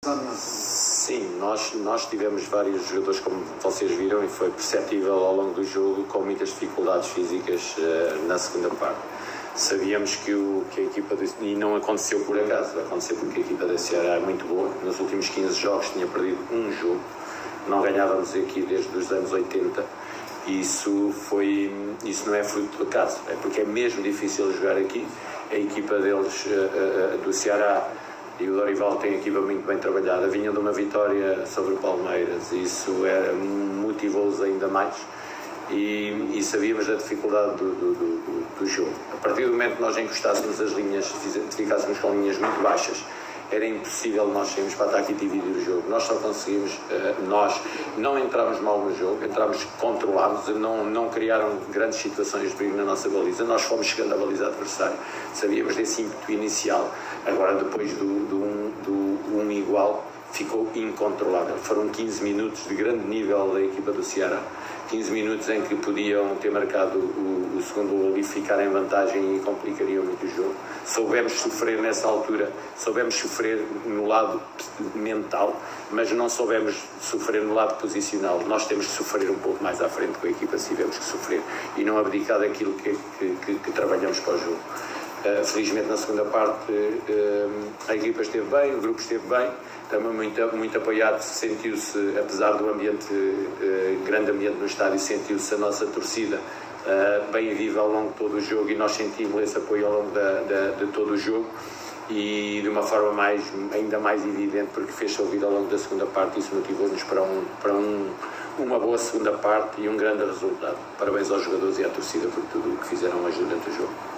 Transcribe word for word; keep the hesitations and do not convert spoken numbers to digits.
Sim, nós, nós tivemos vários jogadores, como vocês viram, e foi perceptível ao longo do jogo, com muitas dificuldades físicas uh, na segunda parte. Sabíamos que, o, que a equipa, do, e não aconteceu por acaso, aconteceu porque a equipa da Ceará é muito boa. Nos últimos quinze jogos tinha perdido um jogo, não ganhávamos aqui desde os anos oitenta. Isso, foi, isso não é fruto do acaso, é porque é mesmo difícil jogar aqui. A equipa deles, uh, uh, do Ceará, e o Dorival tem a equipa muito bem trabalhada, vinha de uma vitória sobre o Palmeiras, e isso motivou-os ainda mais, e, e sabíamos da dificuldade do, do, do, do jogo. A partir do momento que nós encostássemos as linhas, ficássemos com linhas muito baixas, era impossível nós sairmos para ataque e dividir o jogo. Nós só conseguimos, nós não entramos mal no jogo, entramos controlados, não, não criaram grandes situações de perigo na nossa baliza, nós fomos chegando à baliza adversária, sabíamos desse ímpeto inicial. Agora, depois do, do, um, do um igual, ficou incontrolável. Foram quinze minutos de grande nível da equipa do Ceará, quinze minutos em que podiam ter marcado o, o segundo gol e ficar em vantagem e complicariam muito o jogo. Soubemos sofrer nessa altura, soubemos sofrer no lado mental, mas não soubemos sofrer no lado posicional. Nós temos que sofrer um pouco mais à frente com a equipa, se tivemos que sofrer, e não abdicar daquilo que, que, que, que trabalhamos para o jogo. Uh, felizmente na segunda parte uh, a equipa esteve bem, o grupo esteve bem, também muito, muito apoiado, sentiu-se, apesar do ambiente, uh, grande ambiente no estádio, sentiu-se a nossa torcida uh, bem viva ao longo de todo o jogo, e nós sentimos esse apoio ao longo da, da, de todo o jogo, e de uma forma mais, ainda mais evidente, porque fez-se ouvir ao longo da segunda parte, e isso motivou-nos para, um, para um, uma boa segunda parte e um grande resultado. Parabéns aos jogadores e à torcida por tudo o que fizeram hoje durante o jogo.